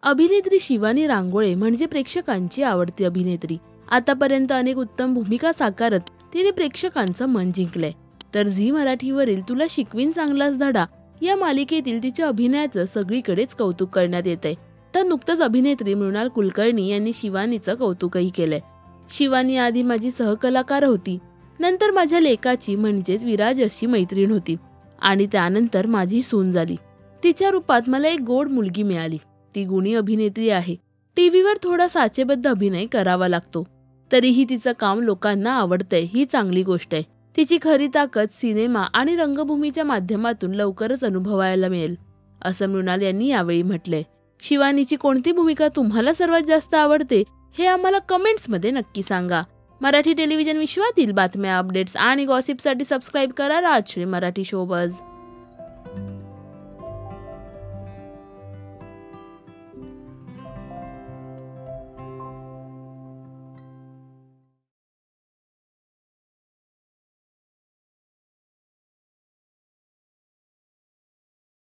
अभिनेत्री शिवानी रांगोळे म्हणजे प्रेक्षकांची आवडती अभिनेत्री। आतापर्यंत अनेक उत्तम भूमिका साकारत तिने प्रेक्षकांचं मन जिंकलंय। तर झी मराठीवरील तुला शिकवीन चांगलाच धडा या मालिकेतील तिच्या अभिनयाचं सगळीकडेच कौतुक करण्यात येतंय। तर नुकतंच अभिनेत्री मृणाल कुलकर्णी यांनी शिवानीचं कौतुकही केलंय। शिवानी आधी माझी सहकलाकार होती, नंतर माझ्या लेकाची म्हणजेच विराज अशी मैत्रीण होती आणि त्यानंतर माझी सून झाली। तिच्या रूपात मला एक गोड मुलगी मिळाली। ती गुणी अभिनेत्री आहे। टीव्हीवर थोडा साचेबद्ध अभिनय करावा लागतो, तरीही तिचं काम लोकांना आवडतंय ही चांगली गोष्ट आहे। तिची खरी ताकद सिनेमा आणि रंगभूमीच्या माध्यमातून लवकरच अनुभवायला मिळेल, असं मृणाल यांनी यावेळी म्हटलंय। शिवानीची कोणती भूमिका तुम्हाला सर्वात जास्त आवडते हे आम्हाला कमेंट्समध्ये नक्की सांगा। मराठी टेलिव्हिजन विश्वातील बातम्या, अपडेट्स आणि गॉसिपसाठी सबस्क्राईब करा राजश्री मराठी शोबज।